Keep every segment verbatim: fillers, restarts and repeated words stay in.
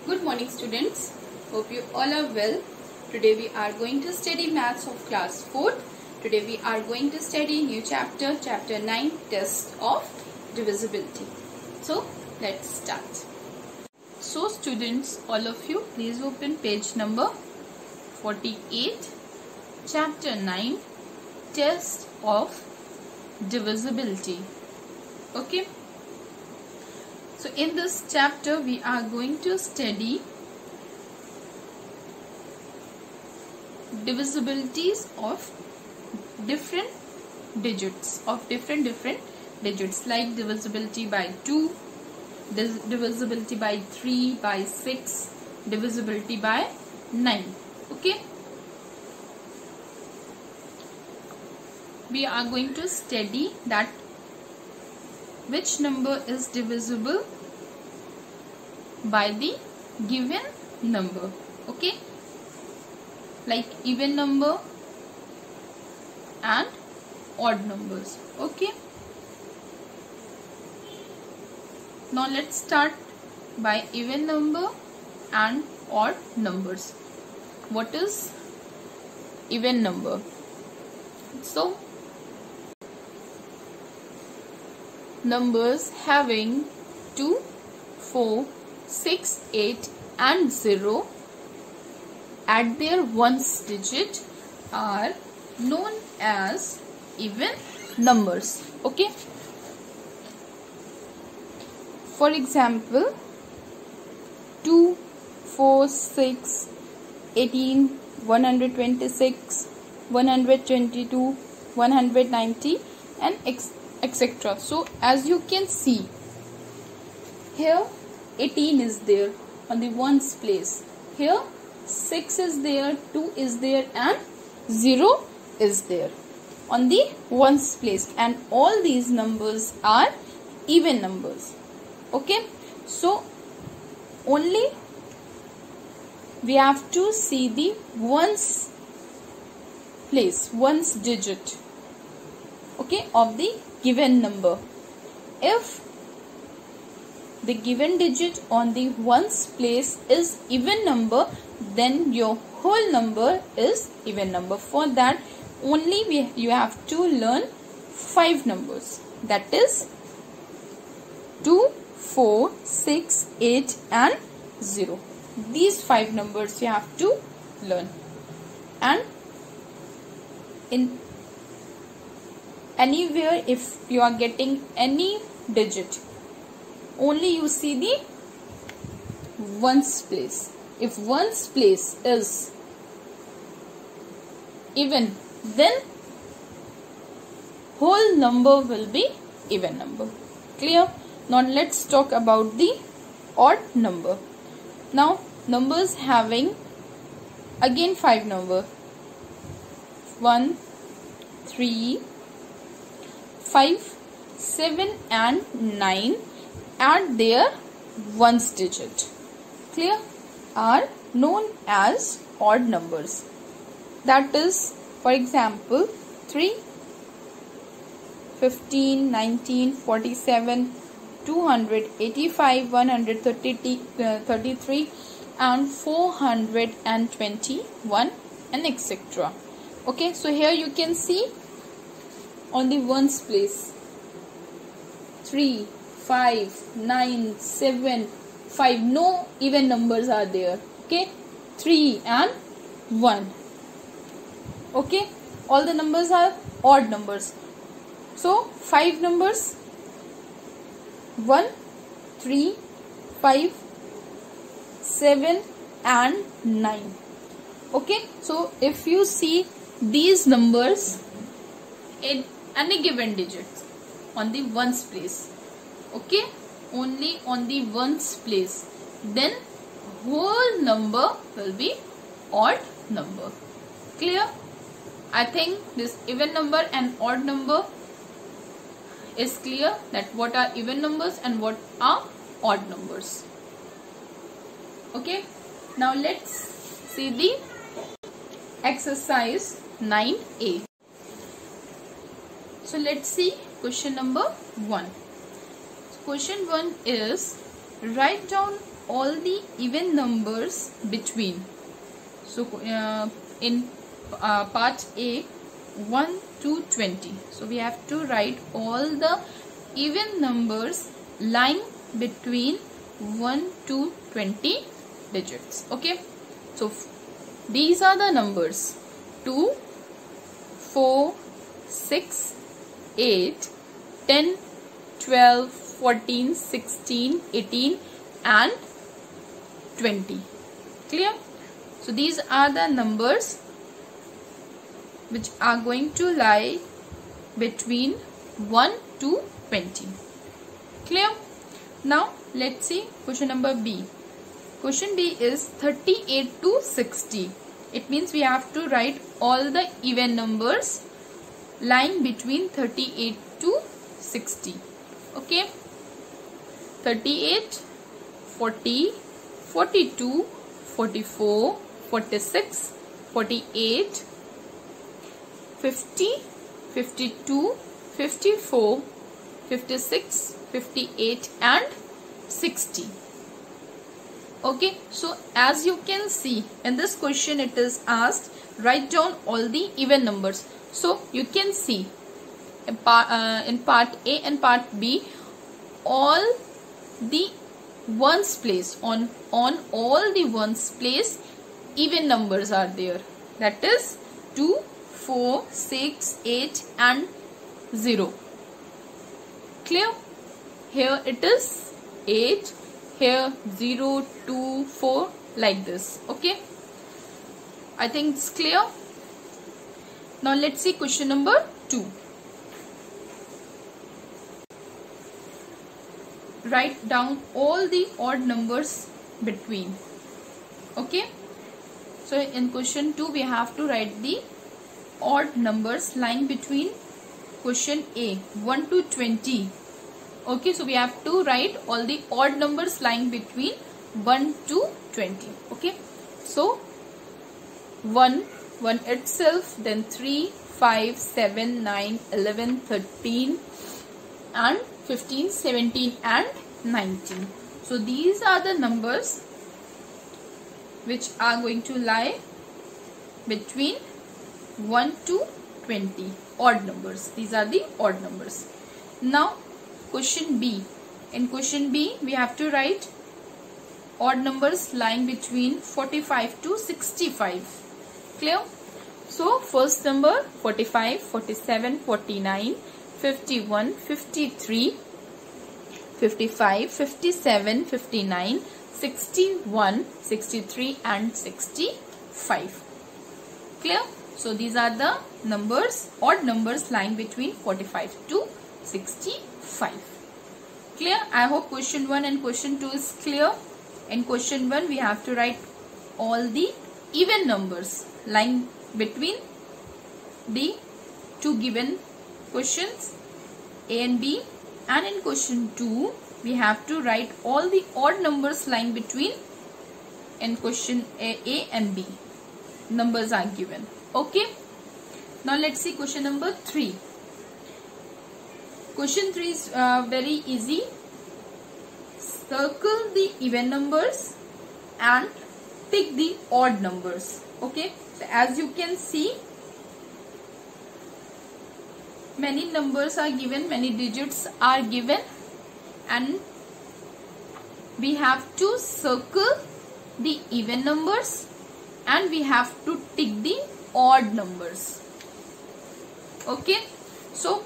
Good morning students. Hope you all are well. Today we are going to study maths of class fourth. Today we are going to study new chapter, chapter nine, test of divisibility. So let's start. So students, all of you, please open page number forty-eight, chapter nine, test of divisibility. Okay. So in this chapter we are going to study divisibilities of different digits of different different digits like divisibility by two, divisibility by three, by six, divisibility by nine. Okay. We are going to study that which number is divisible by the given number. Okay, like even number and odd numbers. Okay, now let's start by even number and odd numbers. What is even number? So numbers having two, four, six, eight and zero at their ones digit are known as even numbers. Okay. For example, two, four, six, eighteen, one hundred twenty-six, one hundred twenty-two, one hundred ninety and et cetera. So as you can see here, eighteen is there on the ones place, here six is there, two is there and zero is there on the ones place, and all these numbers are even numbers. Okay, so only we have to see the ones place, ones digit, okay, of the given number. If the given digit on the ones place is even number, then your whole number is even number. For that only we, you have to learn five numbers, that is two, four, six, eight and zero. These five numbers you have to learn, and in anywhere if you are getting any digit, only you see the ones place. If ones place is even, then whole number will be even number. Clear? Now let's talk about the odd number. Now numbers having again five number, one, three, five, seven and nine at their ones digit, clear, are known as odd numbers. That is, for example, three, fifteen, nineteen, forty-seven, two hundred eighty-five, one hundred thirty-three and four hundred twenty-one and et cetera. Okay, so here you can see on the ones place three, five, nine, seven, five, no even numbers are there. Okay, three and one. Okay, all the numbers are odd numbers. So five numbers, one, three, five, seven and nine. Okay, so if you see these numbers in any given digits on the ones place, okay, only on the ones place, then whole number will be odd number. Clear? I think this even number and odd number is clear, that what are even numbers and what are odd numbers. Okay, now let's see the exercise nine A. So let's see question number one. Question one is, write down all the even numbers between. So uh, in uh, part A, one to twenty. So we have to write all the even numbers lying between one to twenty digits. Okay. So these are the numbers: two, four, six, eight, ten, twelve, fourteen, sixteen, eighteen and twenty. Clear? So these are the numbers which are going to lie between one to twenty. Clear? Now let's see question number B. Question B is thirty-eight to sixty. It means we have to write all the even numbers lying between thirty-eight to sixty. Okay. thirty-eight, forty, forty-two, forty-four, forty-six, forty-eight, fifty, fifty-two, fifty-four, fifty-six, fifty-eight and sixty. Okay, so as you can see in this question, it is asked write down all the even numbers. So you can see in part, uh, in part A and part B, all the ones place on on all the ones place even numbers are there. That is two, four, six, eight and zero. Clear? Here it is eight, here zero, two, four, like this. Okay, I think it's clear. Now let's see question number two. Write down all the odd numbers between. Okay, so in question two we have to write the odd numbers lying between question A, one to twenty. Okay, so we have to write all the odd numbers lying between one to twenty. Okay, so one, one itself, then three, five, seven, nine, eleven, thirteen and fifteen, seventeen and nineteen. So these are the numbers which are going to lie between one to twenty, odd numbers. These are the odd numbers. Now question B. In question B we have to write odd numbers lying between forty-five to sixty-five. Clear? So first number forty-five, forty-seven, forty-nine, fifty-one, fifty-three, fifty-five, fifty-seven, fifty-nine, sixty-one, sixty-three and sixty-five. Clear? So these are the numbers, odd numbers lying between forty-five to sixty-five. Clear? I hope question one and question two is clear. In question one we have to write all the even numbers lying between the two given questions A and B, and in question two we have to write all the odd numbers lying between in question A, A and B. Numbers are given. Okay. Now let's see question number three. Question three is uh, very easy. Circle the even numbers and tick the odd numbers. Okay. So as you can see, many numbers are given, many digits are given, and we have to circle the even numbers and we have to tick the odd numbers. Okay, so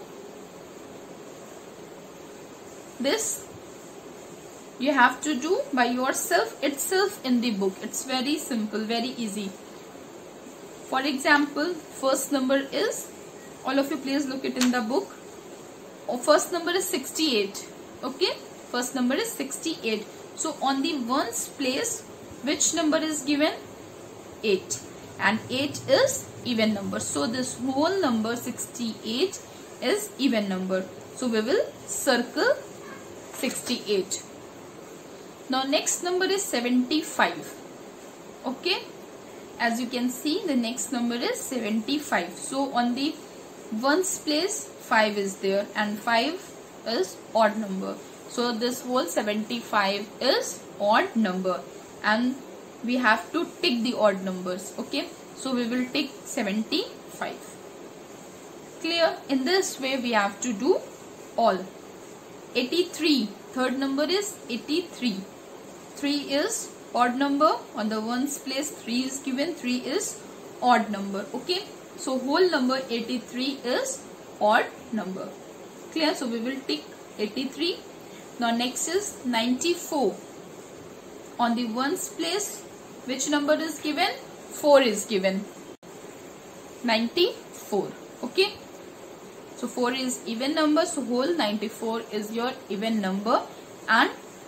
this you have to do by yourself itself in the book. It's very simple, very easy. For example, first number is, all of you please look it in the book. Oh, first number is sixty-eight. Okay, first number is sixty-eight. So on the ones place, which number is given? eight, and eight is even number. So this whole number sixty-eight is even number. So we will circle sixty-eight. Now next number is seventy-five. Okay, as you can see, the next number is seventy-five. So on the ones place five is there, and five is odd number. So this whole seventy-five is odd number and we have to tick the odd numbers. Okay, so we will tick seventy-five. Clear? In this way we have to do all. eighty-three, third number is eighty-three. three is odd number, on the ones place three is given, three is odd number. Okay, so whole number eighty-three is odd number. Clear? So we will tick eighty-three. Now next is ninety-four. On the ones place which number is given? four is given. ninety-four. Okay, so four is even number, so whole ninety-four is your even number, and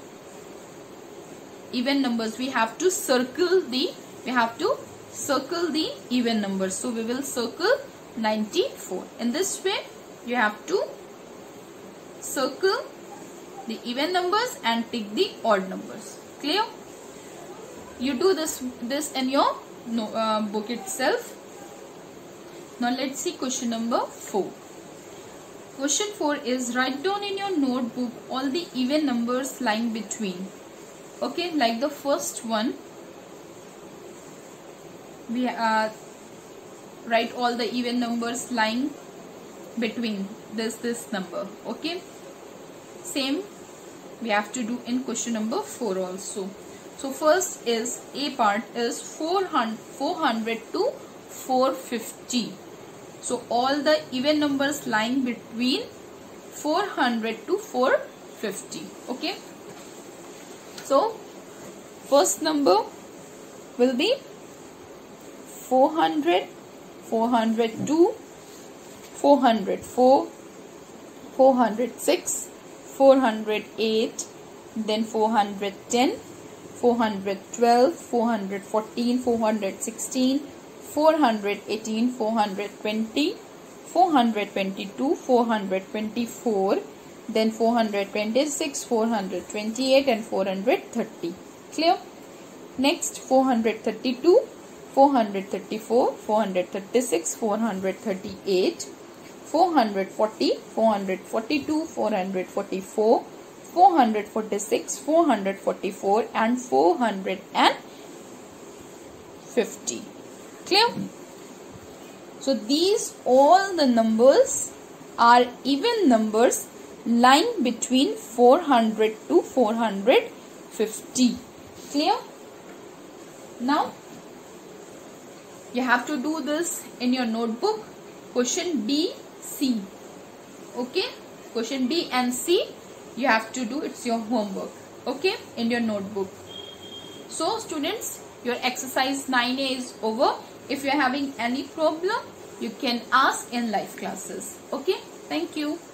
even numbers we have to circle the we have to circle the even numbers. So we will circle ninety-four. In this way you have to circle the even numbers and tick the odd numbers. Clear? You do this this in your no, uh, book itself. Now let's see question number four. Question four is, write down in your notebook all the even numbers lying between. Okay, like the first one, we uh, write all the even numbers lying between this this number. Okay, same we have to do in question number four also. So first is A part is four hundred to four fifty. So all the even numbers lying between four hundred to four fifty. Okay, so first number will be four hundred, four hundred two, four hundred four, four hundred six, four hundred eight, then four hundred ten, four hundred twelve, four hundred fourteen, four hundred sixteen, four hundred eighteen, four hundred twenty, four hundred twenty-two, four hundred twenty-four, then four hundred twenty-six, four hundred twenty-eight and four hundred thirty. Clear? Next four hundred thirty-two, four hundred thirty-four, four hundred thirty-six, four hundred thirty-eight, four hundred forty, four hundred forty-two, four hundred forty-four, four hundred forty-six, four hundred forty-four and four hundred fifty. Clear? So these all the numbers are even numbers lying between four hundred to four hundred fifty. Clear? Now you have to do this in your notebook. Question B, C. Okay, question B and C you have to do, it's your homework. Okay, in your notebook. So students, your exercise nine A is over. If you are having any problem, you can ask in live classes. Okay, thank you.